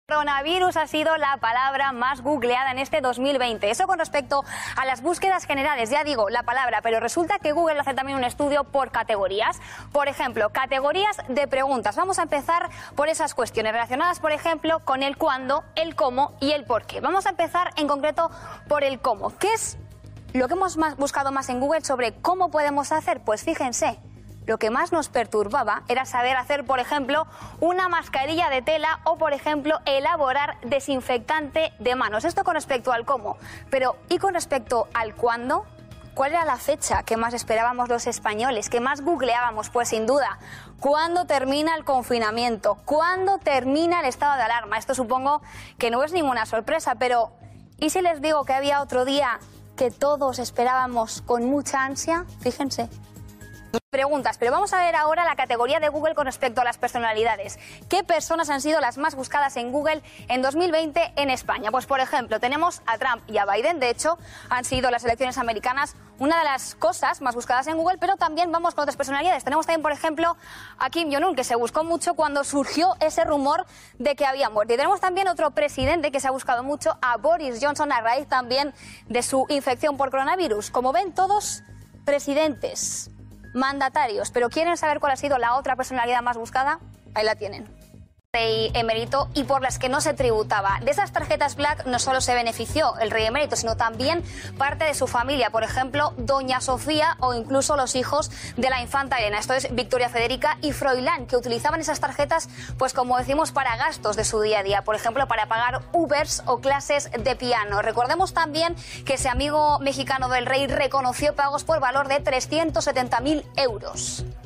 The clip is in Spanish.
Coronavirus ha sido la palabra más googleada en este 2020. Eso con respecto a las búsquedas generales, ya digo la palabra, pero resulta que Google hace también un estudio por categorías. Por ejemplo, categorías de preguntas. Vamos a empezar por esas cuestiones relacionadas, por ejemplo, con el cuándo, el cómo y el por qué. Vamos a empezar en concreto por el cómo. ¿Qué es lo que hemos buscado más en Google sobre cómo podemos hacer? Pues fíjense. Lo que más nos perturbaba era saber hacer, por ejemplo, una mascarilla de tela o, por ejemplo, elaborar desinfectante de manos. Esto con respecto al cómo. Pero, ¿y con respecto al cuándo? ¿Cuál era la fecha que más esperábamos los españoles, que más googleábamos? Pues sin duda, ¿cuándo termina el confinamiento? ¿Cuándo termina el estado de alarma? Esto supongo que no es ninguna sorpresa, pero ¿y si les digo que había otro día que todos esperábamos con mucha ansia? Fíjense. Preguntas, pero vamos a ver ahora la categoría de Google con respecto a las personalidades. ¿Qué personas han sido las más buscadas en Google en 2020 en España? Pues por ejemplo, tenemos a Trump y a Biden. De hecho, han sido las elecciones americanas una de las cosas más buscadas en Google, pero también vamos con otras personalidades. Tenemos también, por ejemplo, a Kim Jong-un, que se buscó mucho cuando surgió ese rumor de que había muerto. Y tenemos también otro presidente que se ha buscado mucho, a Boris Johnson, a raíz también de su infección por coronavirus. Como ven, todos presidentes, mandatarios, pero ¿quieren saber cuál ha sido la otra personalidad más buscada? Ahí la tienen. Rey emérito y por las que no se tributaba. De esas tarjetas Black no solo se benefició el rey emérito, sino también parte de su familia, por ejemplo, doña Sofía o incluso los hijos de la infanta Elena. Esto es Victoria Federica y Froilán, que utilizaban esas tarjetas, pues como decimos, para gastos de su día a día, por ejemplo, para pagar Ubers o clases de piano. Recordemos también que ese amigo mexicano del rey reconoció pagos por valor de 370.000 euros.